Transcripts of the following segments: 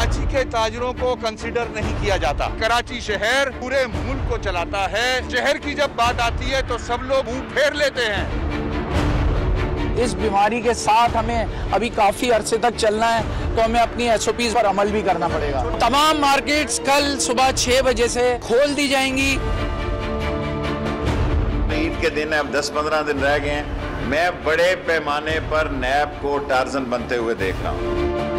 कराची के ताजरों को कंसिडर नहीं किया जाता। कराची शहर पूरे मुल्क को चलाता है। शहर की जब बात आती है तो सब लोग मुंह फेर लेते हैं। इस बीमारी के साथ हमें अभी काफी अरसे तक चलना है, तो हमें अपनी SOPs पर अमल भी करना पड़ेगा। तमाम मार्केट्स कल सुबह 6 बजे से खोल दी जाएंगी। ईद के दिन अब 10-15 दिन रह गए हैं। मैं बड़े पैमाने पर नैब को टार्जन बनते हुए देख रहा हूँ।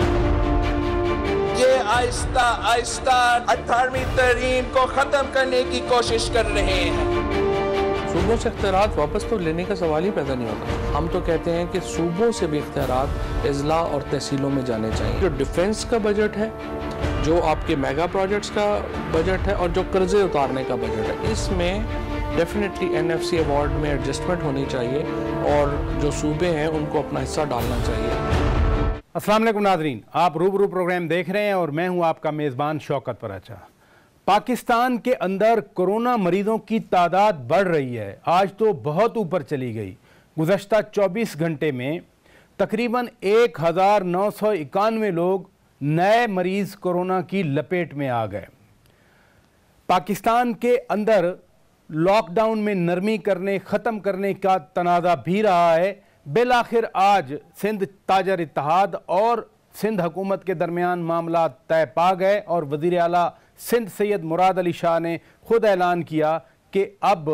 ये आहिस्ता आहिस्ता 18वीं तहरीम को खत्म करने की कोशिश कर रहे हैं। सूबों से इख्तियारात वापस तो लेने का सवाल ही पैदा नहीं होता। हम तो कहते हैं कि सूबों से भी इख्तियारात अजला और तहसीलों में जाने चाहिए। जो डिफेंस का बजट है, जो आपके मेगा प्रोजेक्ट्स का बजट है और जो कर्जे उतारने का बजट है, इसमें डेफिनेटली NFC अवार्ड में एडजस्टमेंट होनी चाहिए और जो सूबे हैं उनको अपना हिस्सा डालना चाहिए। अस्सलाम वालेकुम नाज़रीन, आप रूबरू प्रोग्राम देख रहे हैं और मैं हूं आपका मेज़बान शौकत पराचा। पाकिस्तान के अंदर कोरोना मरीजों की तादाद बढ़ रही है, आज तो बहुत ऊपर चली गई। गुज़श्ता 24 घंटे में तकरीबन 1991 लोग नए मरीज कोरोना की लपेट में आ गए। पाकिस्तान के अंदर लॉकडाउन में नरमी करने, ख़त्म करने का तनाज़ा भी रहा है। बिलाखिर आज सिंध ताजर इत्तेहाद और सिंध हुकूमत के दरमियान मामला तय पा गए और वज़ीर आला सिंध सैयद मुराद अली शाह ने खुद ऐलान किया कि अब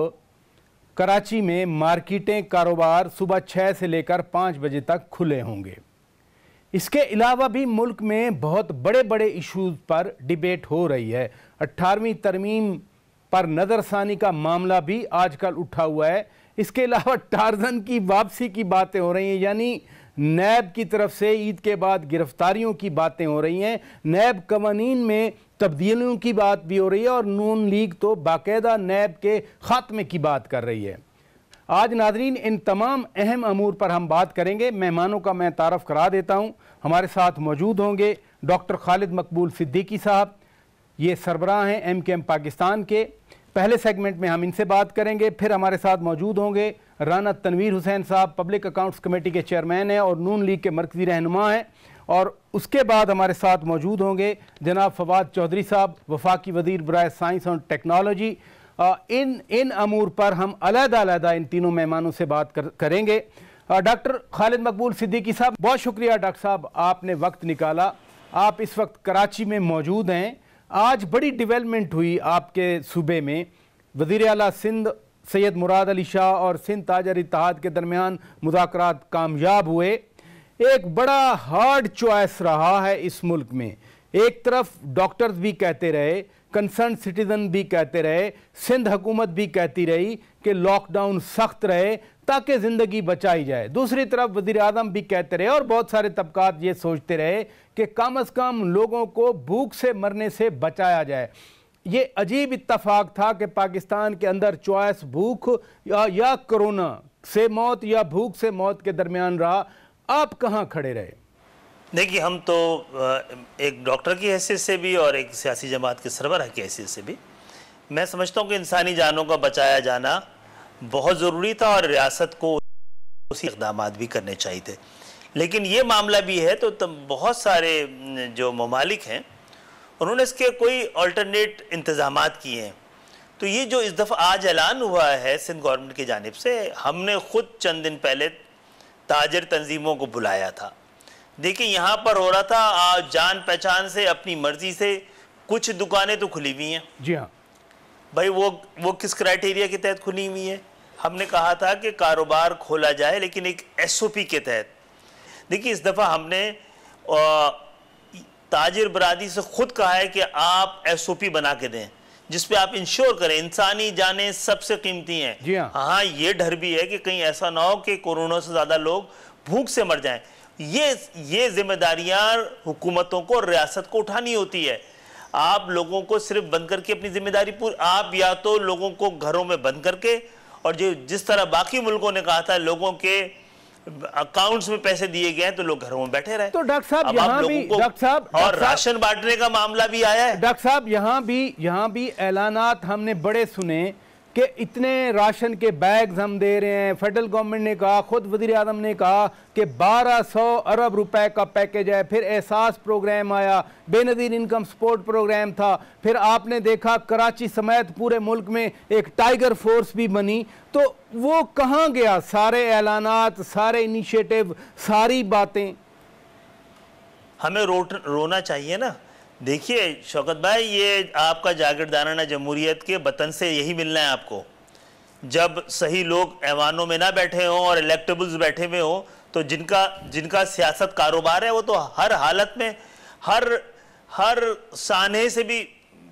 कराची में मार्केटें, कारोबार सुबह 6 से लेकर 5 बजे तक खुले होंगे। इसके अलावा भी मुल्क में बहुत बड़े बड़े इशूज़ पर डिबेट हो रही है। 18वीं तरमीम पर नज़रसानी का मामला भी आजकल उठा हुआ है। इसके अलावा टार्जन की वापसी की बातें हो रही हैं, यानी नैब की तरफ से ईद के बाद गिरफ्तारियों की बातें हो रही हैं। नैब कवानीन में तब्दीलियों की बात भी हो रही है और नून लीग तो बाकायदा नैब के खात्मे की बात कर रही है। आज नाजरीन इन तमाम अहम अमूर पर हम बात करेंगे। मेहमानों का मैं तारफ़ करा देता हूँ। हमारे साथ मौजूद होंगे डॉक्टर खालिद मकबूल सिद्दीकी साहब, ये सरबराह हैं MKM पाकिस्तान के। पहले सेगमेंट में हम इनसे बात करेंगे। फिर हमारे साथ मौजूद होंगे राना तनवीर हुसैन साहब, पब्लिक अकाउंट्स कमेटी के चेयरमैन हैं और नून लीग के मरकज़ी रहनुमा हैं। और उसके बाद हमारे साथ मौजूद होंगे जनाब फवाद चौधरी साहब, वफाकी वज़ीर बराए साइंस और टेक्नोलॉजी। इन अमूर पर हम अलग-अलग इन तीनों मेहमानों से बात करेंगे। डॉक्टर खालिद मकबूल सिद्दीकी साहब, बहुत शुक्रिया डॉक्टर साहब, आपने वक्त निकाला। आप इस वक्त कराची में मौजूद हैं। आज बड़ी डेवलपमेंट हुई आपके सूबे में। वज़ीर आला सिंध सैयद मुराद अली शाह और सिंध ताजर इत्तेहाद के दरमियान मुज़ाकरात कामयाब हुए। एक बड़ा हार्ड चॉइस रहा है इस मुल्क में। एक तरफ डॉक्टर्स भी कहते रहे, कंसर्न सिटीजन भी कहते रहे, सिंध हुकूमत भी कहती रही कि लॉकडाउन सख्त रहे ताकि ज़िंदगी बचाई जाए। दूसरी तरफ वज़ीर आज़म भी कहते रहे और बहुत सारे तबकात ये सोचते रहे कि कम अज़ कम लोगों को भूख से मरने से बचाया जाए। ये अजीब इत्तफाक था कि पाकिस्तान के अंदर चॉइस भूख या कोरोना से मौत या भूख से मौत के दरमियान रहा। आप कहाँ खड़े रहे? देखिए, हम तो एक डॉक्टर की हैसियत से भी और एक सियासी जमात के सरबराह की हैसियत से भी मैं समझता हूँ कि इंसानी जानों का बचाया जाना बहुत ज़रूरी था और रियासत को उसी इक़दाम भी करने चाहिए थे। लेकिन ये मामला भी है तो बहुत सारे जो ममालिक हैं उन्होंने इसके कोई अल्टरनेट इंतज़ामात किए हैं। तो ये जो इस दफ़ा आज ऐलान हुआ है सिंध गवर्नमेंट की जानिब से, हमने ख़ुद चंद दिन पहले ताजर तंजीमों को बुलाया था। देखिए, यहाँ पर हो रहा था जान पहचान से, अपनी मर्ज़ी से। कुछ दुकानें तो खुली हुई हैं। जी हाँ भाई, वो किस क्राइटेरिया के तहत खुली हुई है? हमने कहा था कि कारोबार खोला जाए लेकिन एक SOP के तहत। देखिए, इस दफ़ा हमने ताजिर बरादरी से खुद कहा है कि आप SOP बना के दें जिस पे आप इंश्योर करें इंसानी जानें सबसे कीमती हैं। जी हाँ, ये डर भी है कि कहीं ऐसा ना हो कि कोरोना से ज़्यादा लोग भूख से मर जाएं। ये जिम्मेदारियां हुकूमतों को, रियासत को उठानी होती है। आप लोगों को सिर्फ बंद करके अपनी जिम्मेदारी पूरी, आप या तो लोगों को घरों में बंद करके, और जो जिस तरह बाकी मुल्कों ने कहा था लोगों के अकाउंट्स में पैसे दिए गए तो लोग घरों में बैठे रहे। तो डॉक्टर साहब यहाँ भी और राशन बांटने का मामला भी आया है। डॉक्टर साहब यहाँ भी ऐलानात हमने बड़े सुने कि इतने राशन के बैग्स हम दे रहे हैं। फेडरल गवर्नमेंट ने कहा, खुद वज़ीर आज़म ने कहा कि 1200 अरब रुपए का पैकेज है। फिर एहसास प्रोग्राम आया, बेनज़ीर इनकम सपोर्ट प्रोग्राम था। फिर आपने देखा कराची समेत पूरे मुल्क में एक टाइगर फोर्स भी बनी। तो वो कहाँ गया सारे ऐलानात, सारे इनिशिएटिव, सारी बातें? हमें रोना चाहिए ना। देखिए शौकत भाई, ये आपका जागीरदाराना जमहूरियत के वतन से यही मिलना है आपको। जब सही लोग ऐवानों में ना बैठे हों और इलेक्टेबल्स बैठे हुए हों, तो जिनका सियासत कारोबार है वो तो हर हालत में हर साने से भी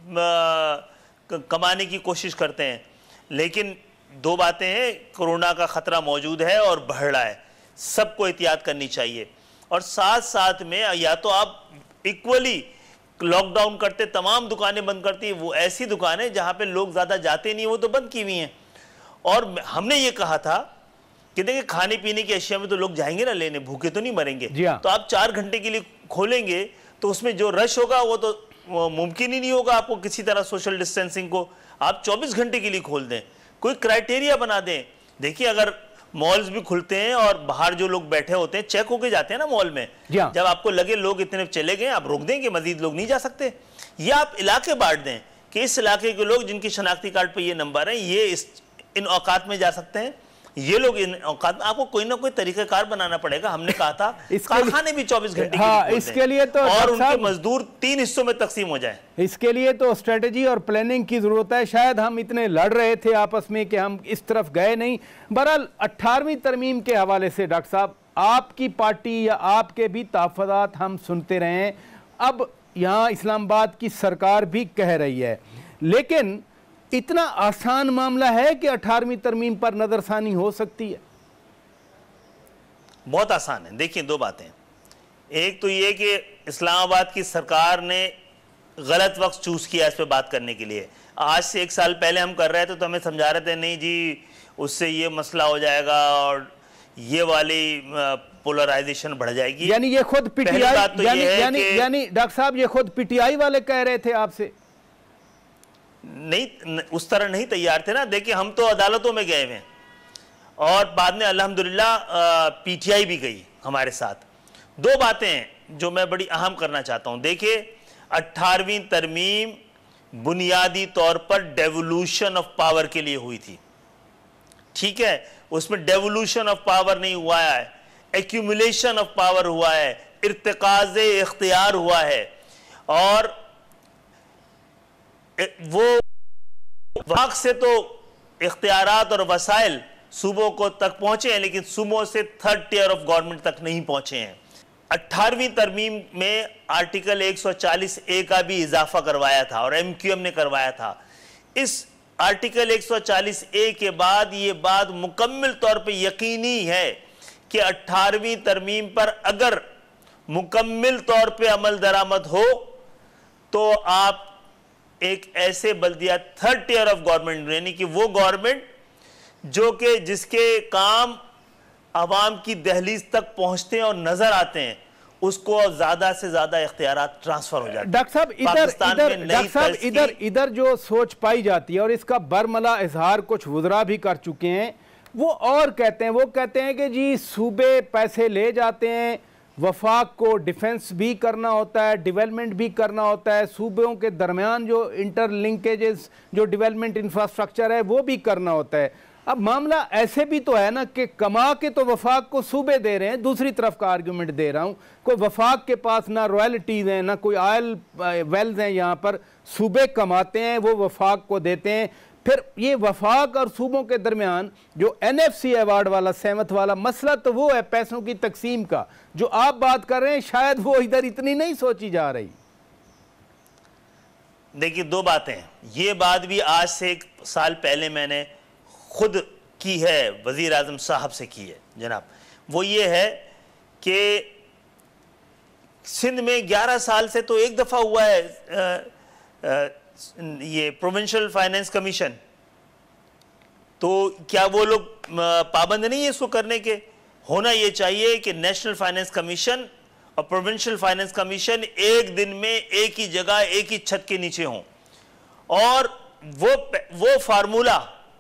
कमाने की कोशिश करते हैं। लेकिन दो बातें हैं, कोरोना का ख़तरा मौजूद है और बढ़ रहा है, सबको एहतियात करनी चाहिए। और साथ साथ में या तो आप इक्वली लॉकडाउन करते, तमाम दुकानें बंद करती, वो ऐसी दुकानें जहां पे लोग ज़्यादा जाते नहीं वो तो बंद की हुई हैं। और हमने ये कहा था कि देखिए खाने पीने की अशिया में तो लोग जाएंगे ना लेने, भूखे तो नहीं मरेंगे। तो आप 4 घंटे के लिए खोलेंगे तो उसमें जो रश होगा वो तो मुमकिन ही नहीं होगा आपको किसी तरह सोशल डिस्टेंसिंग को। आप 24 घंटे के लिए खोल दें, कोई क्राइटेरिया बना दें। देखिए अगर मॉल्स भी खुलते हैं और बाहर जो लोग बैठे होते हैं चेक होके जाते हैं ना मॉल में, जब आपको लगे लोग इतने चले गए आप रोक दें कि मजीद लोग नहीं जा सकते। या आप इलाके बांट दें कि इस इलाके के लोग जिनकी शनाख्ती कार्ड पे ये नंबर है ये इन औकात में जा सकते हैं, ये लोग इन औकात में। आपको कोई ना कोई तरीकाकार बनाना पड़ेगा। हमने कहा था कारखाने भी 24 घंटे इसके लिए तो और उनके मजदूर 3 हिस्सों में तकसीम हो जाए। इसके लिए तो स्ट्रेटेजी और प्लानिंग की जरूरत है। शायद हम इतने लड़ रहे थे आपस में कि हम इस तरफ गए नहीं। बहरहाल 18वीं तरमीम के हवाले से डॉक्टर साहब, आपकी पार्टी या आपके भी तहफ़्फ़ुज़ात हम सुनते रहे हैं। अब यहाँ इस्लामाबाद की सरकार भी कह रही है, लेकिन इतना आसान मामला है कि 18वीं तरमीम पर नजरसानी हो सकती है? बहुत आसान है। देखिए दो बातें, एक तो ये कि इस्लामाबाद की सरकार ने गलत वक्त चूज किया इस पे बात करने के लिए। आज से 1 साल पहले हम कर रहे थे तो हमें समझा रहे थे नहीं जी उससे ये मसला हो जाएगा और ये वाली पोलराइजेशन बढ़ जाएगी। यानी ये खुद पीटीआई तो यानी डॉक्टर साहब ये खुद पीटीआई वाले कह रहे थे आपसे? नहीं, उस तरह नहीं तैयार थे ना। देखिए हम तो अदालतों में गए हैं और बाद में अल्हम्दुलिल्लाह पीटीआई भी गई हमारे साथ। दो बातें हैं जो मैं बड़ी अहम करना चाहता हूं। देखिए 18वीं तरमीम बुनियादी तौर पर डेवोल्यूशन ऑफ पावर के लिए हुई थी, ठीक है। उसमें डेवोल्यूशन ऑफ पावर नहीं हुआ है, एक्यूमुलेशन ऑफ पावर हुआ है, इर्तिकाज़े इख्तियार हुआ है। और वो वक्त से तो इख्तियारात और वसाइल सूबों को तक पहुंचे हैं, लेकिन सूबों से 3rd टियर ऑफ गवर्नमेंट तक नहीं पहुंचे हैं। 18वीं तरमीम में आर्टिकल 140A का भी इजाफा करवाया था और MQM ने करवाया था। इस आर्टिकल 140A के बाद ये बात मुकम्मल तौर पे यकीनी है कि 18वीं तरमीम पर अगर मुकम्मल तौर पे अमल दरामद हो तो आप एक ऐसे बल्दिया 3rd टियर ऑफ गवर्नमेंट, यानी कि वो गवर्नमेंट जो कि जिसके काम अवाम की दहलीज तक पहुंचते हैं और नजर आते हैं, उसको ज्यादा से ज्यादा इख्तियारात ट्रांसफर हो जाते हैं। डॉक्टर साहब इधर जो सोच पाई जाती है और इसका बरमला इजहार कुछ वुज़रा भी कर चुके हैं, वो कहते हैं कि जी सूबे पैसे ले जाते हैं, वफाक को डिफेंस भी करना होता है, डेवलपमेंट भी करना होता है, सूबों के दरमियान जो इंटरलिंकेजेस, जो डेवलपमेंट इंफ्रास्ट्रक्चर है वो भी करना होता है। अब मामला ऐसे भी तो है ना कि कमा के तो वफाक को सूबे दे रहे हैं। दूसरी तरफ का आर्गुमेंट दे रहा हूं, कोई वफाक के पास ना रॉयल्टीज हैं ना कोई ऑयल वेल्स हैं, यहाँ पर सूबे कमाते हैं, वो वफाक को देते हैं। फिर ये वफाक और सूबों के दरमियान जो NFC अवार्ड वाला सहमत वाला मसला, तो वो है पैसों की तकसीम का। जो आप बात कर रहे हैं शायद वो इधर इतनी नहीं सोची जा रही। देखिए दो बातें, ये बात भी आज से 1 साल पहले मैंने खुद की है, वजीर आजम साहब से की है जनाब। वो ये है कि सिंध में 11 साल से तो एक दफा हुआ है ये प्रोविंशियल फाइनेंस कमीशन, तो क्या वो लोग पाबंद नहीं है इसको करने के? होना ये चाहिए कि नेशनल फाइनेंस कमीशन और प्रोविंशियल फाइनेंस कमीशन एक दिन में एक ही जगह एक ही छत के नीचे हों, और वो फार्मूला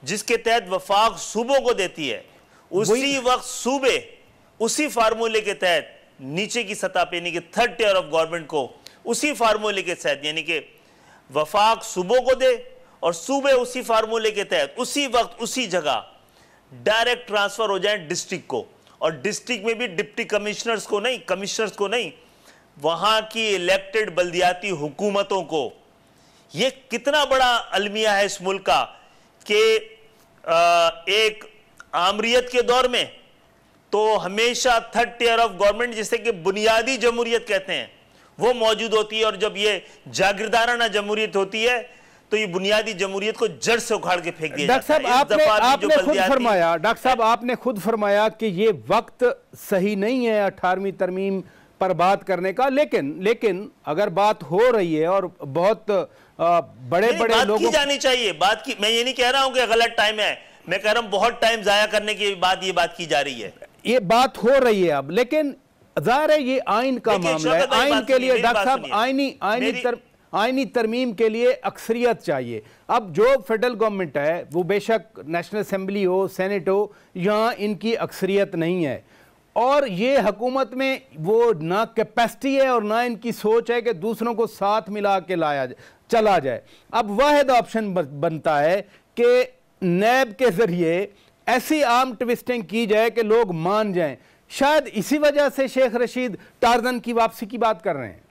जिसके तहत वफाक सूबों को देती है, उसी वक्त सूबे उसी फार्मूले के तहत नीचे की सतह पे यानी कि थर्ड टियर ऑफ गवर्नमेंट को उसी फार्मूले के तहत यानी कि वफाक सूबों को दे और सूबे उसी फार्मूले के तहत उसी वक्त उसी जगह डायरेक्ट ट्रांसफर हो जाए डिस्ट्रिक्ट को, और डिस्ट्रिक्ट में भी डिप्टी कमिश्नर्स को नहीं, वहां की इलेक्टेड बल्दियाती हुकूमतों को। यह कितना बड़ा अलमिया है इस मुल्क का कि एक आमरीत के दौर में तो हमेशा थर्ड टियर ऑफ गवर्नमेंट, जिसे कि बुनियादी जमहूरियत कहते हैं, वो मौजूद होती है, और जब ये जागीरदाराना जमहूरियत होती है तो ये बुनियादी जमहूरियत को जड़ से उखाड़ के फेंक दिया जाता है। डॉक्टर साहब आपने खुद फरमाया कि ये वक्त सही नहीं है 18वीं तरमीम पर बात करने का, लेकिन अगर बात हो रही है और बहुत बड़े लोगों की जानी चाहिए बात की, मैं ये नहीं कह रहा हूं कि गलत टाइम है, मैं कह रहा हूं बहुत टाइम जाया करने के बाद ये बात की जा रही है, ये बात हो रही है अब, लेकिन जाहिर है ये आइन का मामला है। आइन के लिए डॉक्टर साहब आइनी तरमीम के लिए अक्सरियत चाहिए। अब जो फेडरल गवर्नमेंट है वो बेशक नेशनल असेंबली हो, सेनेट हो, यहाँ इनकी अक्सरियत नहीं है, और ये हुकूमत में वो ना कैपेसिटी है और ना इनकी सोच है कि दूसरों को साथ मिला के चला जाए। अब वाहिद ऑप्शन बनता है कि नैब के जरिए ऐसी आर्म ट्विस्टिंग की जाए कि लोग मान जाएं। शायद इसी वजह से शेख रशीद टार्जन की वापसी की बात कर रहे हैं।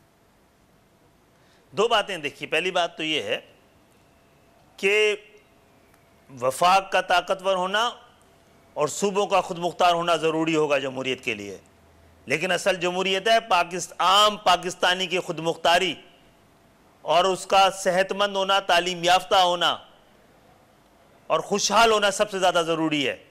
दो बातें देखिए, पहली बात तो यह है कि वफाक का ताकतवर होना और सूबों का खुद मुख्तार होना ज़रूरी होगा जमहूरियत के लिए, लेकिन असल जमहूरियत है आम पाकिस्तानी की खुद मुख्तारी और उसका सेहतमंद होना, तालीम याफ्ता होना और खुशहाल होना सबसे ज़्यादा ज़रूरी है।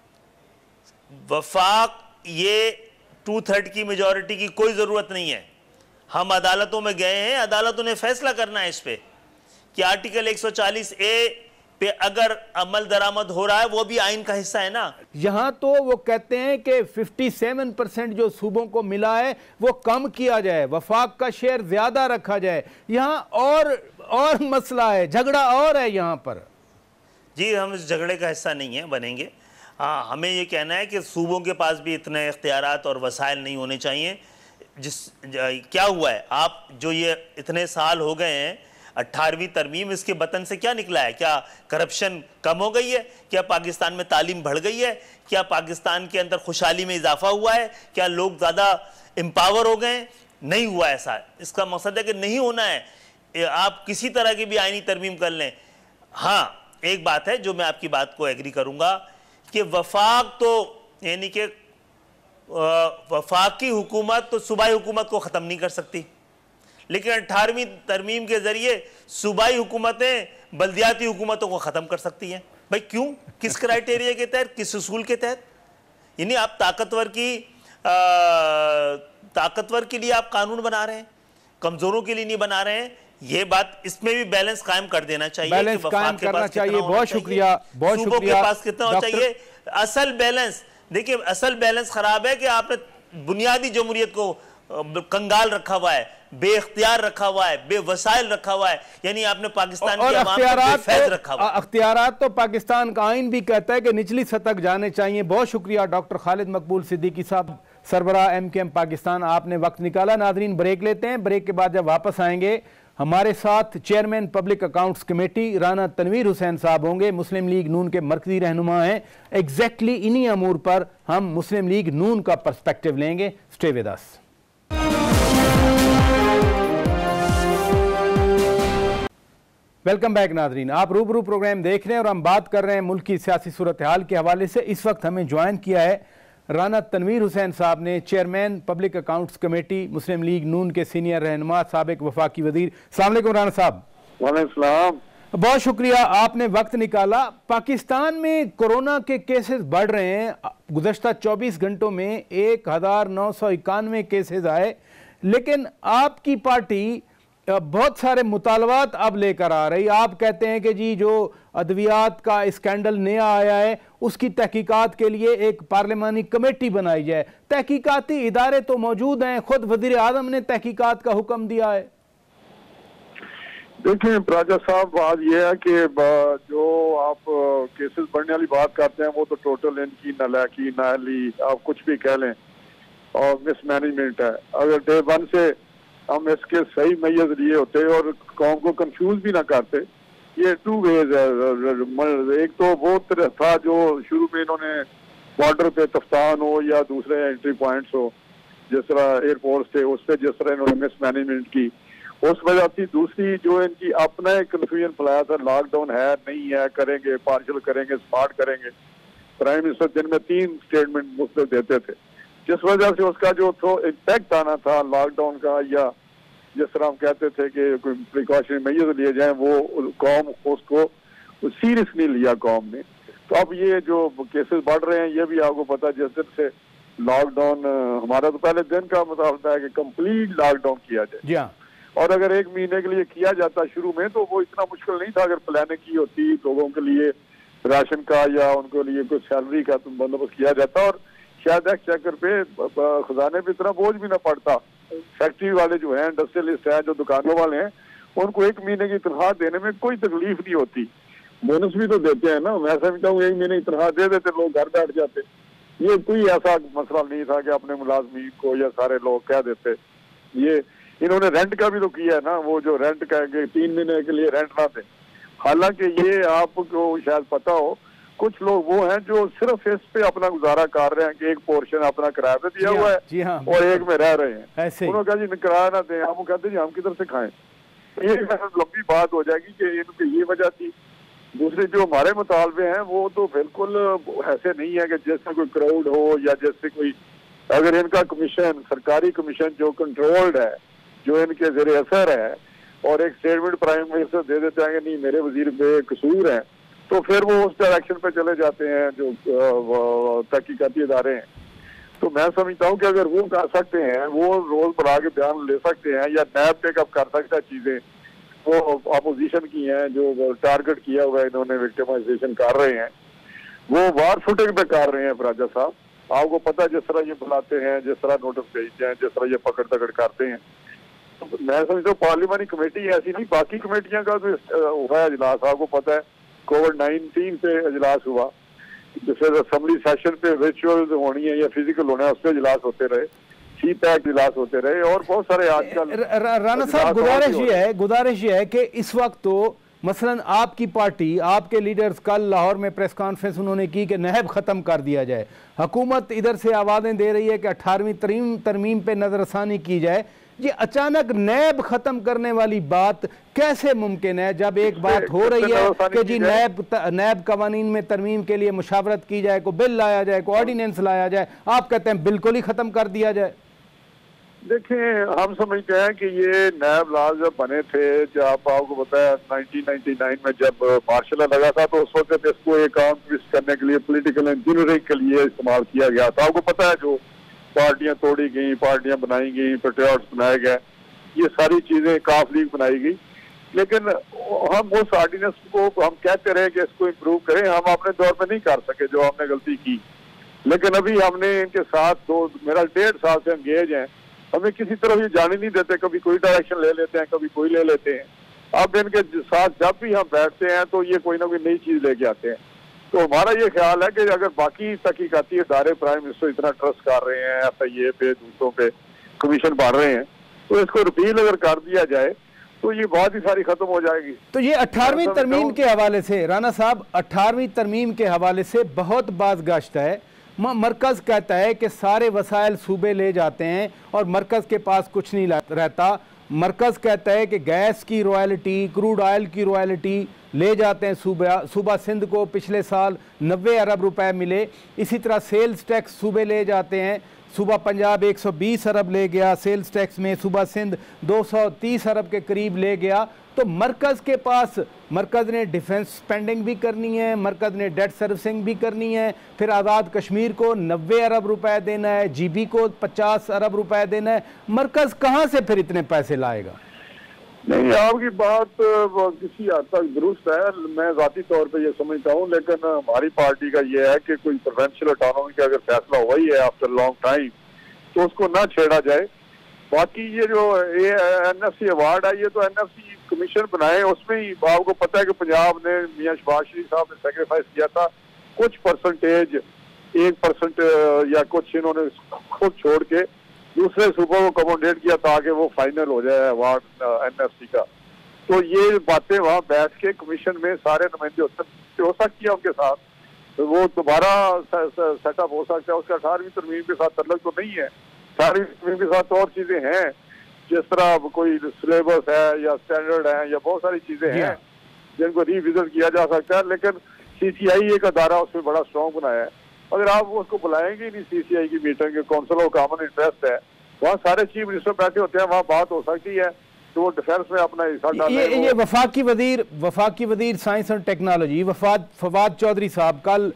वफाक ये 2/3 की मेजॉरिटी की कोई ज़रूरत नहीं है। हम अदालतों में गए हैं, अदालतों ने फैसला करना है इस पे कि आर्टिकल 140A पे अगर अमल दरामद हो रहा है वो भी आइन का हिस्सा है ना। यहां तो वो कहते हैं कि 57% जो सूबों को मिला है वो कम किया जाए, वफाक का शेयर ज्यादा रखा जाए। यहां और मसला है, झगड़ा और है यहां पर। जी, हम इस झगड़े का हिस्सा नहीं है, बनेंगे। हाँ, हमें ये कहना है कि सूबों के पास भी इतने इख्तियारात और वसाइल नहीं होने चाहिए। क्या हुआ है, आप जो ये इतने साल हो गए हैं 18वीं तरमीम, इसके बतन से क्या निकला है? क्या करप्शन कम हो गई है? क्या पाकिस्तान में तालीम बढ़ गई है? क्या पाकिस्तान के अंदर खुशहाली में इजाफा हुआ है? क्या लोग ज़्यादा एम्पावर हो गए? नहीं हुआ ऐसा। इसका मकसद है कि नहीं होना है। आप किसी तरह की भी आईनी तरमीम कर लें। हाँ, एक बात है जो मैं आपकी बात को एग्री करूँगा कि वफाक तो यानी कि वफाकी हुकूमत तो सूबाई हुकूमत को ख़त्म नहीं कर सकती, लेकिन 18वीं तरमीम के ज़रिए सूबाई हुकूमतें बल्दियाती हुकूमतों को ख़त्म कर सकती हैं। भाई क्यों? किस क्राइटेरिया के तहत, किस उसूल के तहत? यानी आप ताकतवर के लिए आप कानून बना रहे हैं, कमज़ोरों के लिए नहीं बना रहे हैं। ये बात, इसमें भी बैलेंस कायम कर देना चाहिए, बैलेंस कायम करना चाहिए। बहुत शुक्रिया, बहुत शुक्रिया। सूबों के पास कितना होना चाहिए? असल बैलेंस देखिए, असल बैलेंस खराब है कि आपने बुनियादी जमहूरियत को कंगाल रखा हुआ है, बेख्तियार रखा हुआ है, बेवसाइल रखा हुआ है, यानी आपने पाकिस्तान की आवाम को बेफैज़ रखा हुआ है। अख्तियारात तो पाकिस्तान का आइन भी कहता है कि निचली सतह तक जाने चाहिए। बहुत शुक्रिया डॉक्टर खालिद मकबूल सिद्दीकी साहब, सरबराह MKM पाकिस्तान, आपने वक्त निकाला। नाजरीन, ब्रेक लेते हैं। ब्रेक के बाद जब वापस आएंगे हमारे साथ chairman public accounts committee Rana Tanveer Hussain साहब होंगे, मुस्लिम लीग नून के मरकजी रहनुमा हैं। एग्जैक्टली इन्हीं अमूर पर हम मुस्लिम लीग नून का पर्सपेक्टिव लेंगे। Stay with us. Welcome back नाजरीन, आप रूबरू प्रोग्राम देख रहे हैं और हम बात कर रहे हैं मुल्क की सियासी सूरत हाल के हवाले से। इस वक्त हमें ज्वाइन किया है राना तनवीर हुसैन साहब ने, chairman public accounts committee, Muslim League Noon के सीनियर रहनुमा, साबिक वफाकी वजीर। अस्सलाम वालेकुम राना साहब। वालेकुम। बहुत शुक्रिया, आपने वक्त निकाला। पाकिस्तान में कोरोना के केसेस बढ़ रहे हैं। गुज़श्ता 24 घंटों में 1991 केसेस आए, लेकिन आपकी पार्टी बहुत सारे मुतालबात अब लेकर आ रही। आप कहते हैं कि जी जो अद्वियात का स्कैंडल नया आया है उसकी तहकीकात के लिए एक पार्लिमानी कमेटी बनाई जाए। तहकीकाती इदारे तो मौजूद हैं, खुद वज़ीर आज़म ने तहकीकात का हुक्म दिया है। देखिए प्राजा साहब, बात यह है कि जो आप केसेस बढ़ने वाली बात करते हैं वो तो टोटल इनकी नालायकी, नाअहली, आप कुछ भी कह लें, और मिसमैनेजमेंट है। अगर डे वन से हम इसके सही मैयज लिए होते और कौम को कंफ्यूज भी ना करते, ये टू वेज है। एक तो वो था जो शुरू में इन्होंने बॉर्डर पे तफ्तान हो या दूसरे एंट्री पॉइंट्स हो, जिस तरह एयरपोर्ट थे उस पर जिस तरह इन्होंने मिसमैनेजमेंट की, उस वजह से दूसरी जो इनकी अपना एक कन्फ्यूजन फैलाया था, लॉकडाउन है नहीं है, करेंगे, पार्शल करेंगे, स्मार्ट करेंगे। प्राइम मिनिस्टर दिन में 3 स्टेटमेंट मुख्तलिफ देते थे, जिस वजह से उसका जो इम्पैक्ट आना था लॉकडाउन का, या जिस तरह हम कहते थे कि कोई प्रिकॉशन मेजर्स लिए जाएं, वो कौम उसको सीरियस नहीं लिया कौम ने। तो अब ये जो केसेस बढ़ रहे हैं, ये भी आपको पता है, जिस दिन से लॉकडाउन, हमारा तो पहले दिन का मुताबिक है कि कंप्लीट लॉकडाउन किया जाए। जी हाँ। और अगर 1 महीने के लिए किया जाता शुरू में, तो वो इतना मुश्किल नहीं था अगर प्लानिंग की होती, लोगों के लिए राशन का या उनके लिए कुछ सैलरी का बंदोबस्त किया जाता, और शायद एक्सचेकर पे खजाने पे इतना बोझ भी ना पड़ता। फैक्ट्री वाले जो हैं, इंडस्ट्रियलिस्ट हैं, जो दुकानों वाले हैं, उनको 1 महीने की तनख्वाह देने में कोई तकलीफ नहीं होती। बोनस भी तो देते हैं ना, मैं समझता हूँ 1 महीने की तनख्वाह दे देते, लोग घर बैठ जाते। ये कोई ऐसा मसला नहीं था कि अपने मुलाजमीन को या सारे लोग कह देते। ये इन्होंने रेंट का भी तो किया है ना, वो जो रेंट का 3 महीने के लिए रेंट ना दे। हालांकि ये आपको शायद पता हो, कुछ लोग वो हैं जो सिर्फ इस पे अपना गुजारा कर रहे हैं कि एक पोर्शन अपना किराया पे दिया हुआ है और एक में रह रहे हैं। उन्होंने कहा जी किराया ना दें, हम कहते जी हम किधर से खाएं। ये लंबी बात हो जाएगी कि इनकी ये वजह थी। दूसरे जो हमारे मुतालबे हैं वो तो बिल्कुल ऐसे नहीं है कि जैसे कोई क्राउड हो, या जैसे कोई, अगर इनका कमीशन, सरकारी कमीशन जो कंट्रोल्ड है, जो इनके ज़रिए असर है, और एक स्टेटमेंट प्राइम मिनिस्टर दे देते हैं कि नहीं मेरे वजीर बेकसूर हैं, तो फिर वो उस डायरेक्शन पे चले जाते हैं जो तहकीकाती इदारे हैं। तो मैं समझता हूँ कि अगर वो कर सकते हैं, वो रोज बढ़ा के बयान ले सकते हैं, या नैब टेकअप कर सकता है चीजें, वो अपोजिशन की हैं जो टारगेट किया हुआ है, इन्होंने विक्टिमाइजेशन कर रहे हैं, वो वार फुटिंग पे कर रहे हैं। राजा साहब, आपको पता है जिस तरह ये बुलाते हैं, जिस तरह नोटिस भेजते हैं, जिस तरह ये पकड़ तकड़ करते हैं, तो मैं समझता हूँ पार्लियामानी कमेटी ऐसी नहीं, बाकी कमेटियां का तो हुआ है इजलास, आपको पता है कोविड-19 पे इजलास हुआ, जैसे असेंबली सेशन पे वर्चुअल होनी है या फिजिकल होना है, उस पर इजलास होते रहे, सीपैक इजलास होते रहे, और बहुत सारे आजकल। राणा साहब, गुजारिश ये है कि इस वक्त तो मसलन आपकी पार्टी, आपके लीडर्स कल लाहौर में प्रेस कॉन्फ्रेंस उन्होंने की कि नहब ख़त्म कर दिया जाए। हुकूमत इधर से आवाज़ें दे रही है कि 18वीं तरमीम पे नज़रसानी की जाए। ये अचानक नैब खत्म करने वाली बात कैसे मुमकिन है, जब एक बात हो रही है कि जी नैब कवानीन में तरमीम के लिए मुशावरत की जाए, को बिल लाया जाए, को ऑर्डिनेंस लाया जाए, आप कहते हैं बिल्कुल ही खत्म कर दिया जाए। देखें, हम समझते हैं कि ये नैब लॉज जब बने थे, जब आपको बताया 1999 में जब मार्शल लगा था, तो उस वक्त इसको एक काम ट्विस्ट करने के लिए, पॉलिटिकल इंजीनियरिंग के लिए इस्तेमाल किया गया था। आपको पता है जो पार्टियां तोड़ी गई, पार्टियां बनाई गई, पेट्रियाट्स बनाए गए, ये सारी चीजें, काफ लीग बनाई गई, लेकिन हम उस ऑर्डिनेंस को हम कहते रहे कि इसको इम्प्रूव करें। हम अपने दौर में नहीं कर सके जो हमने गलती की, लेकिन अभी हमने इनके साथ मेरा 1.5 साल से एंगेज हैं, हमें किसी तरफ ये जाने नहीं देते, कभी कोई डायरेक्शन ले लेते हैं, कभी कोई ले लेते हैं। अब इनके साथ जब भी हम बैठते हैं तो ये कोई ना कोई नई चीज लेके आते हैं। तो हमारा ये ख्याल है कि अगर बाकी तहकीकाती इदारे प्राइम मिनिस्टर इतना ट्रस्ट कर रहे हैं, FIA पे, दूसरों पे कमीशन बढ़ रहे हैं, तो इसको रिपील अगर कर दिया जाए तो ये बहुत ही सारी खत्म हो जाएगी। तो ये 18वीं तरमीम के हवाले से राना साहब, 18वीं तरमीम के हवाले से बहुत बाज़गश्त है। मरकज़ कहता है कि सारे वसाइल सूबे ले जाते हैं और मरकज़ के पास कुछ नहीं रहता। मरकज़ कहता है कि गैस की रॉयल्टी, क्रूड ऑयल की रॉयल्टी ले जाते हैं सूबा सिंध को, पिछले साल 90 अरब रुपए मिले। इसी तरह सेल्स टैक्स सूबे ले जाते हैं, सूबा पंजाब 120 अरब ले गया सेल्स टैक्स में, सूबा सिंध 230 अरब के करीब ले गया। तो मरकज़ के पास, मरकज़ ने डिफेंस स्पेंडिंग भी करनी है, मरकज़ ने डेट सर्विसिंग भी करनी है, फिर आज़ाद कश्मीर को 90 अरब रुपए देना है, GB को 50 अरब रुपए देना है। मरकज़ कहाँ से फिर इतने पैसे लाएगा? नहीं, आपकी बात किसी हद तक दुरुस्त है, मैं ज़ाती तौर पे ये समझता हूँ, लेकिन हमारी पार्टी का ये है कि कोई प्रोविंशियल ऑटोनॉमी का अगर फैसला हुआ ही है आफ्टर लॉन्ग टाइम, तो उसको ना छेड़ा जाए। बाकी ये जो NFC अवार्ड है, ये तो NFC कमीशन बनाए, उसमें ही आपको पता है कि पंजाब ने मियां शहबाज शरीफ साहब ने सेक्रीफाइस किया था कुछ परसेंटेज, 1% या कुछ इन्होंने खुद छोड़ के दूसरे सूबों को अकोमोडेट किया ताकि वो फाइनल हो जाए अवार्ड एनएफसी का। तो ये बातें वहाँ बैठ के कमीशन में सारे नुमाइंदे हो सकती है उनके साथ, तो वो दोबारा सेटअप हो सकता है। उसका 18वीं तरमीम के साथ तल्लुक तो नहीं है, 18वीं तरमीम के साथ और चीजें हैं, जिस तरह कोई सिलेबस है या स्टैंडर्ड है या बहुत सारी चीजें हैं जिनको रिविजिट किया जा सकता है। लेकिन सीसीआई एक अदारा उसमें बड़ा स्ट्रॉन्ग बनाया है, अगर आप उसको बुलाएंगे नहीं सीसीआई की meeting, council of common interest है, वहाँ सारे चीफ मिनिस्टर बैठे होते हैं, वहाँ बात हो सकती है तो वो डिफेंस में अपना हिस्सा डालें। ये वफाकी वजीर साइंस और टेक्नोलॉजी फवाद चौधरी साहब कल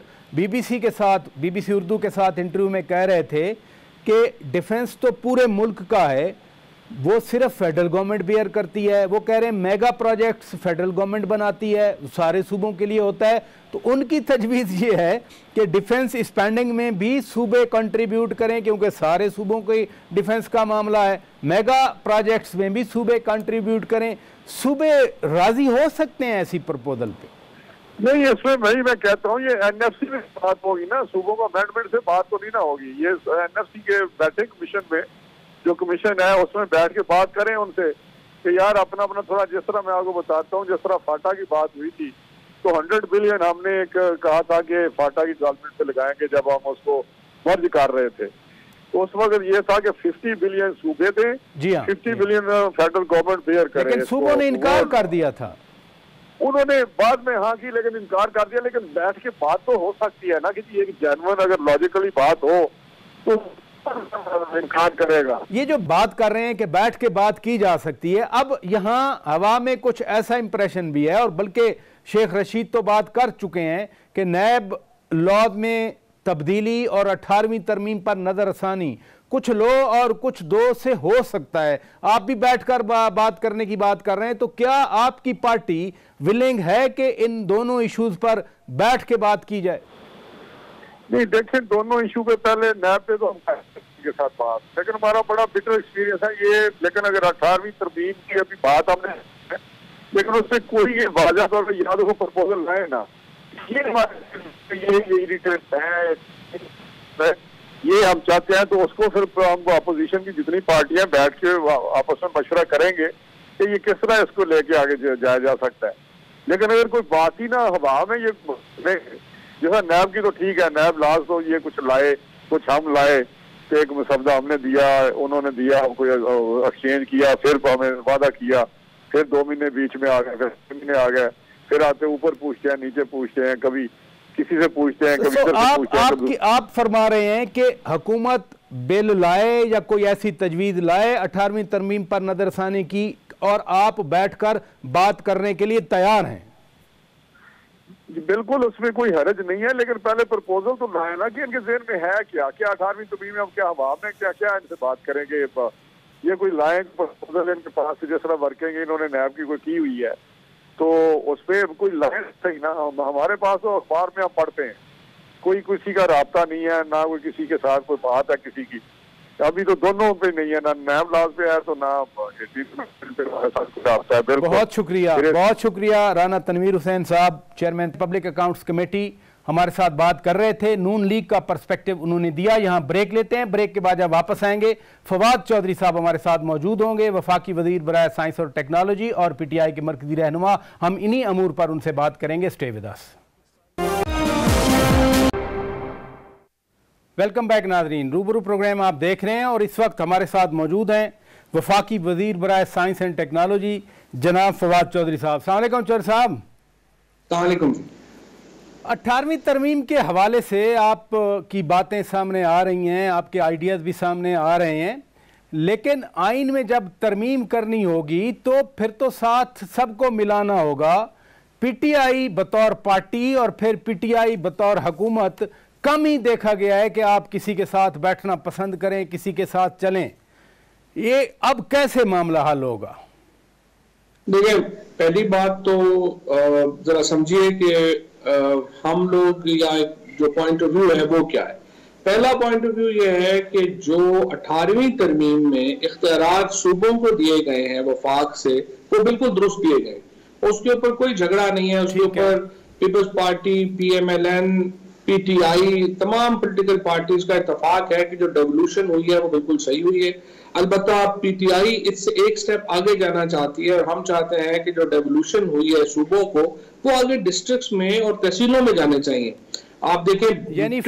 बीबीसी उर्दू के साथ इंटरव्यू में कह रहे थे कि डिफेंस तो पूरे मुल्क का है, वो सिर्फ फेडरल गवर्नमेंट बेयर करती है। वो कह रहे हैं मेगा प्रोजेक्ट्स फेडरल गवर्नमेंट बनाती है, सारे सूबों के लिए होता है। तो उनकी तजवीज़ ये है कि डिफेंस स्पेंडिंग में भी सूबे कंट्रीब्यूट करें, क्योंकि सारे सूबों के डिफेंस का मामला है। मेगा प्रोजेक्ट्स में भी सूबे कंट्रीब्यूट करें। सूबे राजी हो सकते हैं ऐसी प्रपोजल पे? नहीं, इसमें मैं कहता हूँ ये एनएफसी में बात होगी ना, सूबों का अमेंडमेंट से बात तो नहीं ना होगी। ये एनएफसी के बैठे कमीशन में, जो कमीशन है उसमें बैठ के बात करें उनसे कि यार अपना थोड़ा, जिस तरह मैं आपको बताता हूँ, जिस तरह फाटा की बात हुई थी तो 100 बिलियन हमने एक कहा था कि फाटा की डेवलपमेंट पे लगाएंगे जब हम उसको मर्ज कर रहे थे। तो उस वक्त ये था कि 50 बिलियन सूबे थे, 50 बिलियन फेडरल गवर्नमेंट बेयर करे। लेकिन सूबों ने इनकार कर दिया था। उन्होंने बाद में हाँ की, लेकिन इनकार कर दिया। लेकिन बैठ के बात तो हो सकती है ना कि एक जेन्युइन अगर लॉजिकली बात हो तो इनकार करेगा। ये जो बात कर रहे हैं कि बैठ के बात की जा सकती है, अब यहाँ हवा में कुछ ऐसा इंप्रेशन भी है, और बल्कि शेख रशीद तो बात कर चुके हैं कि नैब लॉ में तब्दीली और 18वीं तरमीम पर नजरसानी कुछ लो और कुछ दो से हो सकता है। आप भी बैठकर बात करने की बात कर रहे हैं, तो क्या आपकी पार्टी विलिंग है कि इन दोनों इश्यूज पर बैठ के बात की जाए? नहीं, देखें, दोनों इशू पे पहले नैब पे तो हम के साथ बात, लेकिन हमारा बड़ा बिटर एक्सपीरियंस है ये। लेकिन अगर 18वीं तरमीम की अभी बात हमने, लेकिन उससे कोई ये वाज़ह तौर पर याद हो प्रपोजल लाए ना, ये हमारे इरिटेट है, ये हम चाहते हैं। तो उसको फिर हम अपोजिशन की जितनी पार्टियां बैठ के आपस में मशवरा करेंगे कि ये किस तरह इसको लेके आगे जाया जा सकता है। लेकिन अगर कोई बात ही ना हवा में, ये जैसा नैब की तो ठीक है, नैब लाज तो ये कुछ लाए, कुछ हम लाए, एक मसवदा हमने दिया, उन्होंने दिया, कोई एक्सचेंज किया, फिर हमें वादा किया, फिर 2 महीने बीच में आ गए, फिर 3 महीने आ गए, फिर आते ऊपर पूछते हैं, नीचे पूछते हैं, कभी किसी से पूछते हैं, कभी इधर से पूछते हैं। आप फरमा रहे हैं कि हुकूमत बिल लाए या कोई ऐसी तजवीज लाए 18वीं तरमीम पर नजरसानी की, और आप बैठकर बात करने के लिए तैयार हैं? बिल्कुल, उसमें कोई हरज नहीं है, लेकिन पहले प्रपोजल तो लाए ना कि इनके जेहन में है क्या 18वीं तरमीम में, अब क्या हवा में क्या क्या इनसे बात करेंगे। ये कोई लाए प्रपोजल इनके पास से, जिस तरह वर्किंग इन्होंने नैब की कोई की हुई है, तो उस पर कोई लाए सही ना। हमारे पास तो अखबार में हम पढ़ते हैं, कोई किसी का राब्ता नहीं है, ना कोई किसी के साथ कोई बात है किसी की। अभी तो दोनों पे नहीं है, ना नैब लाज पे है तो ना है। बहुत शुक्रिया राना तनवीर हुसैन साहब, चेयरमैन पब्लिक अकाउंट्स कमेटी, हमारे साथ बात कर रहे थे। नून लीग का पर्सपेक्टिव उन्होंने दिया। यहाँ ब्रेक लेते हैं, ब्रेक के बाद जब वापस आएंगे फवाद चौधरी साहब हमारे साथ मौजूद होंगे, वफाकी वजीर बराए साइंस और टेक्नोलॉजी और PTI के मरकजी रहनुमा। हम इन्हीं अमूर पर उनसे बात करेंगे। Stay with us. Welcome back नाजरीन, रूबरू प्रोग्राम आप देख रहे हैं और इस वक्त हमारे साथ मौजूद हैं वफाकी वजीर बराए साइंस एंड टेक्नोलॉजी जनाब फवाद चौधरी साहब। अस्सलाम वालेकुम चौधरी साहब। अस्सलाम वालेकुम। 18वीं तरमीम के हवाले से आप की बातें सामने आ रही हैं, आपके आइडियाज़ भी सामने आ रहे हैं, लेकिन आइन में जब तरमीम करनी होगी तो फिर तो साथ सबको मिलाना होगा। PTI बतौर पार्टी और फिर PTI बतौर हुकूमत, कम ही देखा गया है कि आप किसी के साथ बैठना पसंद करें, किसी के साथ चलें। ये अब कैसे मामला हल होगा? देखिए, पहली बात तो जरा समझिए कि हम लोग या जो पॉइंट ऑफ व्यू है वो क्या है। पहला पॉइंट ऑफ व्यू ये है कि जो 18वीं तरमीम में इख्तियारात सूबों को दिए गए हैं वफाक से, वो बिल्कुल दुरुस्त दिए गए, उसके ऊपर कोई झगड़ा नहीं है। उसके ऊपर पीपल्स पार्टी, PMLN, PTI, तमाम पॉलिटिकल पार्टीज का इत्तेफाक है कि जो डेवोल्यूशन हुई है वो बिल्कुल सही हुई है। अलबत्ता PTI इससे एक स्टेप आगे जाना चाहती है और हम चाहते हैं कि जो डेवोल्यूशन हुई है सूबों को, वो आगे डिस्ट्रिक्ट्स में और तहसीलों में जाने चाहिए। आप देखें, यानी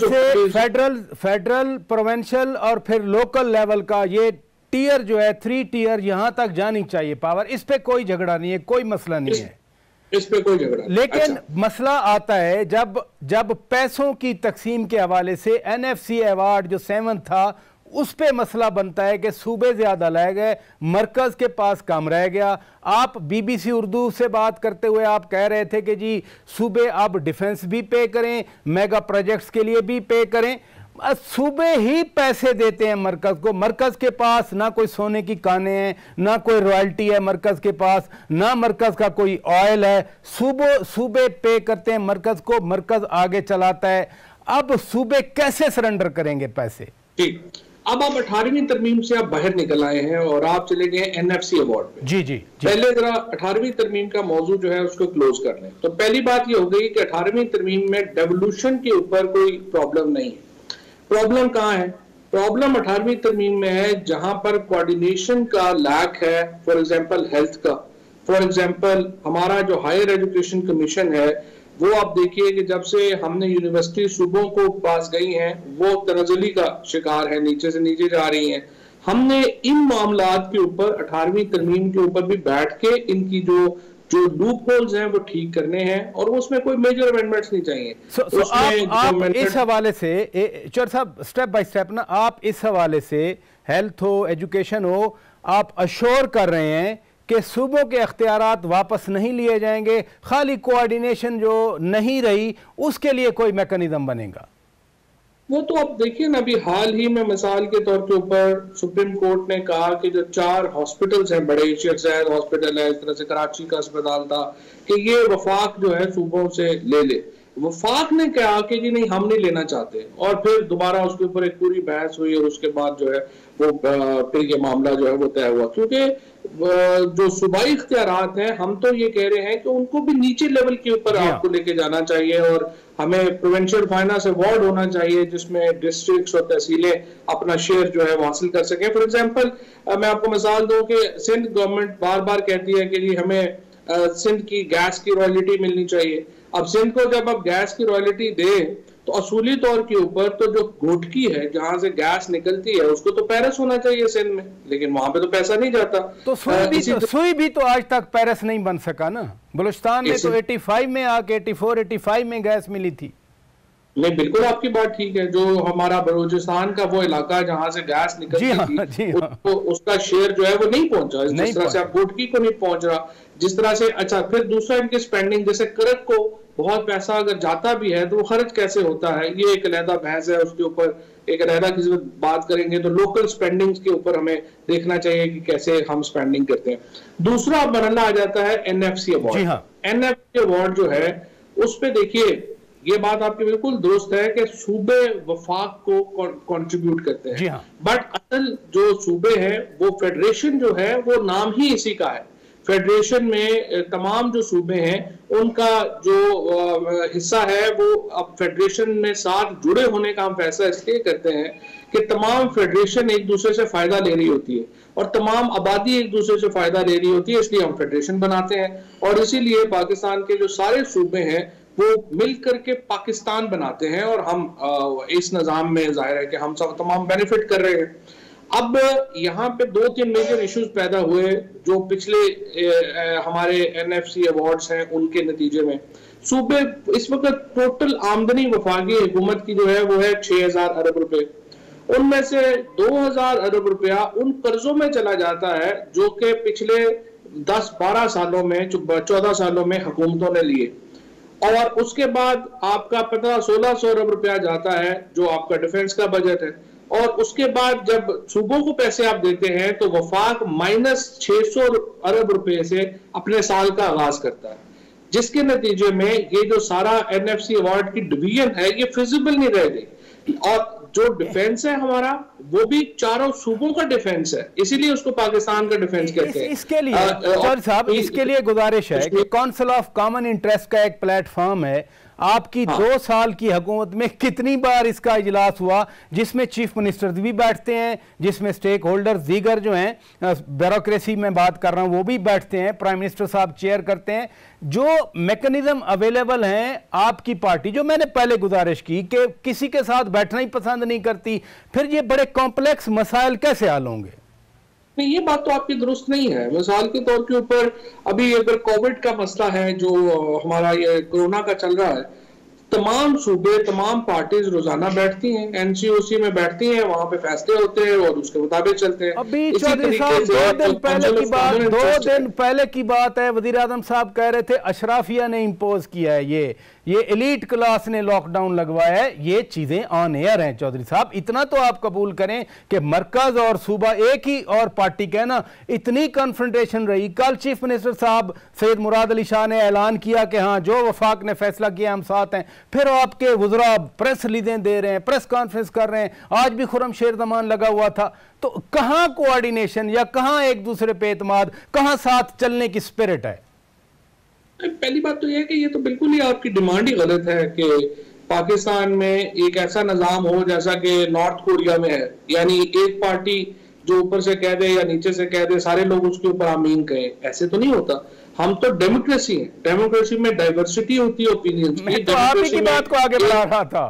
फेडरल, प्रोविंशियल और फिर लोकल लेवल का ये टीयर जो है, 3 टीयर यहां तक जानी चाहिए पावर। इस पे कोई झगड़ा नहीं है, कोई मसला नहीं है, इस पे कोई झगड़ा नहीं। लेकिन मसला आता है जब पैसों की तकसीम के हवाले से NFC अवार्ड जो 7 था, उस पे मसला बनता है कि सूबे ज्यादा ले गए, मरकज के पास कम रह गया। आप BBC उर्दू से बात करते हुए आप कह रहे थे कि जी सूबे अब डिफेंस भी पे करें, मेगा प्रोजेक्ट्स के लिए भी पे करें। सूबे ही पैसे देते हैं मरकज को। मरकज के पास ना कोई सोने की कानें हैं, ना कोई रॉयल्टी है मरकज के पास, ना मरकज का कोई ऑयल है। सूबे पे करते हैं मरकज को, मरकज आगे चलाता है। अब सूबे कैसे सरेंडर करेंगे पैसे? ठीक, अब आप 18वीं तरमीम से आप बाहर निकल आए हैं और आप चले गए NFC अवार्ड पे। जी। पहले जरा 18वीं तरमीम का मौजू जो है उसको क्लोज कर लें। तो पहली बात ये हो गई कि 18वीं तरमीम में डेवोल्यूशन के ऊपर कोई प्रॉब्लम नहीं है। प्रॉब्लम कहाँ है? प्रॉब्लम 18वीं तरमीम में है जहां पर कोऑर्डिनेशन का लैक है। फॉर एग्जांपल हेल्थ का, फॉर एग्जांपल हमारा जो हायर एजुकेशन कमीशन है, वो आप देखिए कि जब से हमने यूनिवर्सिटी सूबों को पास गई हैं, वो तनज़ुली का शिकार है, नीचे से नीचे जा रही हैं। हमने इन मामलात के ऊपर 18वीं तरमीम के ऊपर भी बैठ के इनकी जो लूप होल्स हैं वो ठीक करने हैं और उसमें कोई मेजर अमेंडमेंट्स नहीं चाहिए। आप इस हवाले से चौर साहब स्टेप बाय स्टेप ना, आप इस हवाले से हेल्थ हो, एजुकेशन हो, आप अश्योर कर रहे हैं कि सूबों के अख्तियारात वापस नहीं लिए जाएंगे, खाली कोऑर्डिनेशन जो नहीं रही उसके लिए कोई मैकेनिज्म बनेगा? वो तो आप देखिए ना, अभी हाल ही में मिसाल के तौर के ऊपर सुप्रीम कोर्ट ने कहा कि जो 4 हॉस्पिटल्स हैं बड़े, शेख ज़ायद हॉस्पिटल है, इस तरह से कराची का अस्पताल था, कि ये वफाक जो है सूबों से ले ले। वफाक ने कहा कि जी नहीं, हम नहीं लेना चाहते, और फिर दोबारा उसके ऊपर एक पूरी बहस हुई और उसके बाद जो है वो फिर ये मामला जो है वो तय हुआ। क्योंकि जो सूबाई इख्तियारात हैं, हम तो ये कह रहे हैं कि उनको भी नीचे लेवल के ऊपर आपको लेके जाना चाहिए और हमें प्रोविंशियल फाइनेंस अवार्ड होना चाहिए जिसमें डिस्ट्रिक्ट्स और तहसीलें अपना शेयर जो है वो हासिल कर सकें। फॉर एग्जांपल मैं आपको मिसाल दूं कि सिंध गवर्नमेंट बार बार कहती है कि जी हमें सिंध की गैस की रॉयल्टी मिलनी चाहिए। अब सिंध को जब आप गैस की रॉयल्टी दें तो असूली तौर के ऊपर तो जो घोटकी है जहां से गैस निकलती है उसको तो पेरिस होना चाहिए सिंध में, लेकिन वहां पे तो पैसा नहीं जाता। तो सुई भी तो आज तक पेरिस नहीं बन सका ना। बलूचिस्तान में तो 85 में आके 84-85 में गैस मिली थी। नहीं, बिल्कुल आपकी बात ठीक है। जो हमारा बलूचिस्तान का वो इलाका जहां से गैस निकलती थी, उसका शेयर जो है वो नहीं पहुंचा, जिस तरह से आप घोटकी को नहीं पहुंच रहा, जिस तरह से। अच्छा, फिर दूसरा इनकी स्पेंडिंग, जैसे करक को बहुत पैसा अगर जाता भी है तो वो खर्च कैसे होता है, ये एक अलहदा बहस है, उसके ऊपर एक अलहदा किसी बात करेंगे। तो लोकल स्पेंडिंग के ऊपर हमें देखना चाहिए कि कैसे हम स्पेंडिंग करते हैं। दूसरा मरहला आ जाता है NFC अवार्ड। NFC अवार्ड जो है उस पे देखिए, ये बात आपकी बिल्कुल दुरुस्त है कि सूबे वफाक को कंट्रीब्यूट करते हैं, बट असल जो सूबे हैं वो फेडरेशन जो है वो नाम ही इसी का है। फेडरेशन में तमाम जो सूबे हैं उनका जो हिस्सा है वो अब फेडरेशन में साथ जुड़े होने का हम फैसला इसलिए करते हैं कि तमाम फेडरेशन एक दूसरे से फायदा ले रही होती है और तमाम आबादी एक दूसरे से फायदा ले रही होती है, इसलिए हम फेडरेशन बनाते हैं। और इसीलिए पाकिस्तान के जो सारे सूबे हैं वो मिल करके पाकिस्तान बनाते हैं और हम इस निज़ाम में जाहिर है कि हम सब तमाम बेनिफिट कर रहे हैं। अब यहाँ पे 2-3 मेजर इश्यूज पैदा हुए जो पिछले हमारे NFC अवार्ड्स हैं उनके नतीजे में। सूबे इस वक्त टोटल आमदनी वफाकी हुकूमत की जो है वो है 6000 अरब रुपए, उनमें से 2000 अरब रुपया उन कर्जों में चला जाता है जो कि पिछले 10-12 सालों में 14 सालों में हुकूमतों ने लिए, और उसके बाद आपका 1500-1600 अरब रुपया जाता है जो आपका डिफेंस का बजट है, और उसके बाद जब सूबों को पैसे आप देते हैं तो वफाक -600 अरब रुपए से अपने साल का आगाज करता है, जिसके नतीजे में ये जो सारा NFC अवार्ड की डिवीजन है ये फिजिबल नहीं रह गई। और जो डिफेंस है हमारा वो भी चारों सूबों का डिफेंस है, इसीलिए उसको पाकिस्तान का डिफेंस कहते हैं। इसके लिए चौधरी साहब, इसके लिए गुजारिश है कि काउंसिल ऑफ कॉमन इंटरेस्ट का एक प्लेटफॉर्म है। आपकी 2 साल की हुकूमत में कितनी बार इसका इजलास हुआ जिसमें चीफ मिनिस्टर भी बैठते हैं, जिसमें स्टेक होल्डर्स दीगर जो हैं, ब्यूरोक्रेसी में बात कर रहा हूं, वो भी बैठते हैं, प्राइम मिनिस्टर साहब चेयर करते हैं। जो मैकेनिज्म अवेलेबल हैं आपकी पार्टी, जो मैंने पहले गुजारिश की कि किसी के साथ बैठना ही पसंद नहीं करती, फिर ये बड़े कॉम्प्लेक्स मसाइल कैसे हल होंगे? नहीं, ये बात तो आपकी दुरुस्त नहीं है। मिसाल के तौर के ऊपर अभी अगर कोविड का मसला है जो हमारा ये कोरोना का चल रहा है, तमाम सूबे तमाम पार्टीज रोजाना बैठती हैं, एनसीओसी में बैठती हैं, वहां पे फैसले होते हैं और उसके मुताबिक चलते हैं। अभी चौधरी साहब 2 दिन पहले की बात है, वजीर आजम साहब कह रहे थे अशराफिया ने इंपोज किया है, ये एलीट क्लास ने लॉकडाउन लगवाया है। ये चीजें ऑन एयर हैं चौधरी साहब, इतना तो आप कबूल करें कि मरकज और सूबा एक ही और पार्टी का ना, इतनी कन्फ्रंटेशन रही। कल चीफ मिनिस्टर साहब सैयद मुराद अली शाह ने ऐलान किया कि हाँ, जो वफाक ने फैसला किया हम साथ हैं। फिर आपके वज़रा प्रेस रिलीजें दे रहे हैं, प्रेस कॉन्फ्रेंस कर रहे हैं। आज भी खुर्रम शेर जमान लगा हुआ था। तो कहां कोऑर्डिनेशन या कहां एक दूसरे पे एतमाद, कहां साथ चलने की स्पिरिट है? पहली बात तो यह है कि ये तो बिल्कुल ही आपकी डिमांड ही गलत है कि पाकिस्तान में एक ऐसा निजाम हो जैसा कि नॉर्थ कोरिया में है, यानी एक पार्टी जो ऊपर से कह दे या नीचे से कह दे, सारे लोग उसके ऊपर आमीन कहें। ऐसे तो नहीं होता। हम तो डेमोक्रेसी है, डेमोक्रेसी में डाइवर्सिटी होती है ओपिनियंस की। तो आप ही की बात को आगे बढ़ा रहा था।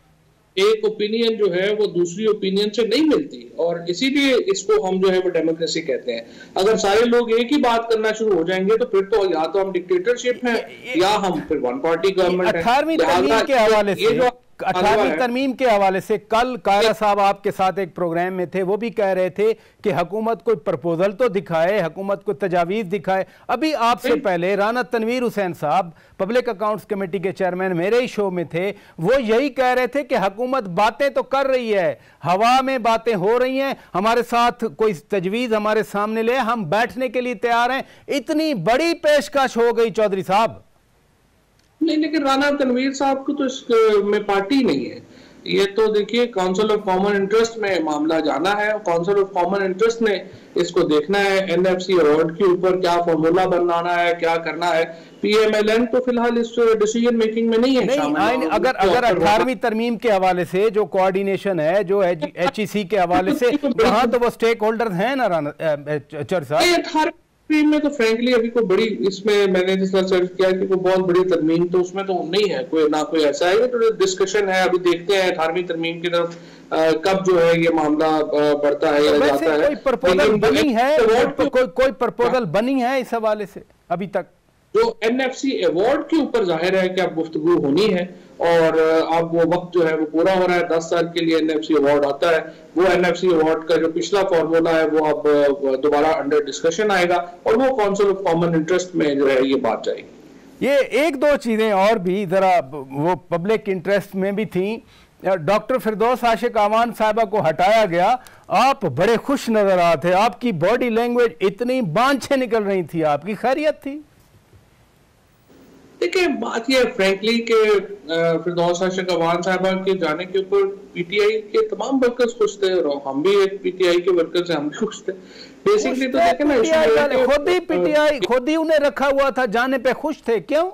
एक ओपिनियन जो है वो दूसरी ओपिनियन से नहीं मिलती, और इसीलिए इसको हम जो है वो डेमोक्रेसी कहते हैं। अगर सारे लोग एक ही बात करना शुरू हो जाएंगे तो फिर तो या तो हम डिक्टेटरशिप है या हम फिर वन पार्टी गवर्नमेंट है। 18वीं तरमीम के हवाले से 18वीं तरमीम के हवाले से कल कायरा साहब आपके साथ एक प्रोग्राम में थे, वो भी कह रहे थे कि हुकूमत कोई प्रपोजल तो दिखाए, हुकूमत को तजावीज़ दिखाए। अभी आपसे पहले राना तनवीर हुसैन साहब पब्लिक अकाउंट्स कमेटी के चेयरमैन मेरे ही शो में थे, वो यही कह रहे थे कि हुकूमत बातें तो कर रही है, हवा में बातें हो रही हैं, हमारे साथ कोई तजवीज़ हमारे सामने ले, हम बैठने के लिए तैयार हैं। इतनी बड़ी पेशकश हो गई चौधरी साहब। नहीं, लेकिन राना तनवीर साहब को तो इस में पार्टी नहीं है। ये तो देखिए काउंसिल ऑफ कॉमन इंटरेस्ट में मामला जाना है, काउंसिल ऑफ कॉमन इंटरेस्ट ने इसको देखना है। एनएफसी अवार्ड के ऊपर क्या फॉर्मूला बनाना है, क्या करना है। पीएमएलएन तो फिलहाल इस डिसीजन मेकिंग में नहीं है शामिल। अगर 18वीं तरमीम के हवाले से जो कोऑर्डिनेशन है, जो एचईसी के हवाले से, वहां तो वो स्टेक होल्डर हैं ना राना चौधरी साहब। में तो फ्रैंकली अभी कोई बड़ी, इसमें मैंने जिस तरह सर्च किया कि कोई बहुत बड़ी तरमीम तो उसमें तो नहीं है, कोई ना कोई ऐसा है। तो डिस्कशन है, अभी देखते हैं 18वीं तरमीम की तरफ कब जो है ये मामला बढ़ता है या जाता है। कोई प्रपोजल बनी है, कोई प्रपोजल बनी है इस हवाले से अभी तक? जो एनएफसी अवार्ड के ऊपर जाहिर है कि अब गुफ्तगू होनी है, और अब वो वक्त जो है वो पूरा हो रहा है। 10 साल के लिए एनएफसी अवार्ड आता है। वो एनएफसी अवार्ड का जो पिछला फॉर्मूला है वो अब दोबारा अंडर डिस्कशन आएगा, और वो काउंसिल ऑफ कॉमन इंटरेस्ट में जो है ये बात जाएगी। ये 1-2 चीजें और भी जरा वो पब्लिक इंटरेस्ट में भी थी। डॉक्टर फिरदौस आशिक आवान साहिबा को हटाया गया, आप बड़े खुश नजर आए थे, आपकी बॉडी लैंग्वेज इतनी बांछें निकल रही थी, आपकी खैरियत थी? देखिए, बात यह फ्रैंकली के फिरदौस आशिक अवान साहिबा के जाने के ऊपर पीटीआई के तमाम वर्कर्स खुश थे, और हम भी एक पीटीआई के वर्कर्स हैं, हम खुश थे। बेसिकली तो देखें ना, खुद ही उन्हें रखा हुआ था, जाने पे खुश थे, क्यों?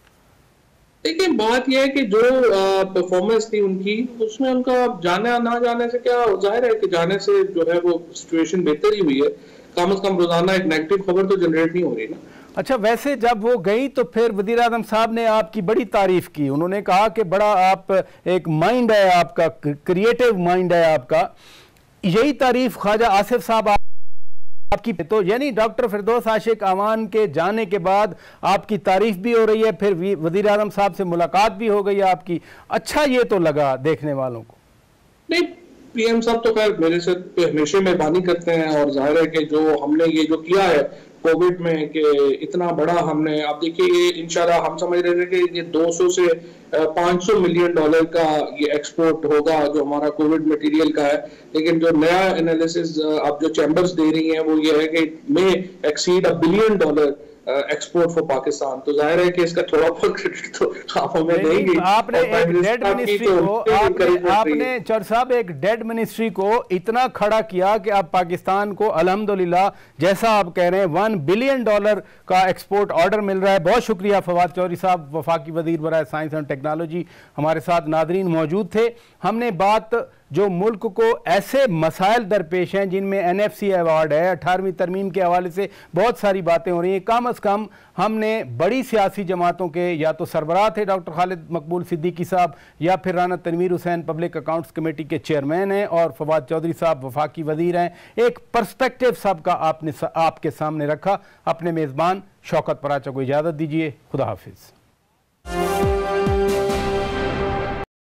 देखिए, बात यह है कि जो परफॉर्मेंस थी उनकी, उसमें उनका जाने ना जाने से क्या जाहिर है कि जाने से जो है वो सिचुएशन बेहतर ही हुई है। कम से कम रोजाना एक नेगेटिव खबर तो जनरेट नहीं हो रही ना। अच्छा, वैसे जब वो गई तो फिर वज़ीर आज़म साहब ने आपकी बड़ी तारीफ की, उन्होंने कहा कि बड़ा आप एक माइंड है आपका, क्रिएटिव माइंड है आपका। यही तारीफ ख्वाजा आसिफ साहब आपकी, तो यानी डॉक्टर फिरदौस आशिक आवान के जाने के बाद आपकी तारीफ भी हो रही है, फिर वज़ीर आज़म साहब से मुलाकात भी हो गई है आपकी। अच्छा, ये तो लगा देखने वालों को। नहीं, पीएम साहब तो खैर मेरे से हमेशा मेहरबानी करते हैं, और जाहिर है कि जो हमने ये जो किया है कोविड में कि इतना बड़ा हमने, आप देखिए ये इंशाल्लाह हम समझ रहे थे कि ये 200 से 500 मिलियन डॉलर का ये एक्सपोर्ट होगा जो हमारा कोविड मटेरियल का है। लेकिन जो नया एनालिसिस अब जो चैम्बर्स दे रही हैं वो ये है कि may exceed $1 billion export for Pakistan, तो जाहिर है कि इसका थोड़ा बहुत क्रेडिट तो आप हमें देंगे। आपने एक डेड मिनिस्ट्री को आपने चौधरी साहब एक डेड मिनिस्ट्री को इतना खड़ा किया कि अब पाकिस्तान को अल्हम्दुलिल्लाह जैसा आप कह रहे हैं $1 बिलियन का एक्सपोर्ट ऑर्डर मिल रहा है। बहुत शुक्रिया फवाद चौधरी साहब, वफाकी वजीर बराए साइंस एंड टेक्नोलॉजी, हमारे साथ नादरीन मौजूद थे। हमने बात जो मुल्क को ऐसे मसाइल दरपेश हैं जिनमें NFC अवार्ड है, 18वीं तरमीम के हवाले से बहुत सारी बातें हो रही हैं। कम अज़ कम हमने बड़ी सियासी जमातों के या तो सरबराह थे डॉक्टर खालिद मकबूल सिद्दीकी साहब, या फिर Rana Tanveer Hussain public accounts committee के चेयरमैन हैं, और फवाद चौधरी साहब वफाकी वजीर हैं। एक पर्सपेक्टिव सबका आपने आपके सामने रखा। अपने मेज़बान शौकत पराचा को इजाज़त दीजिए। खुदा हाफिज़।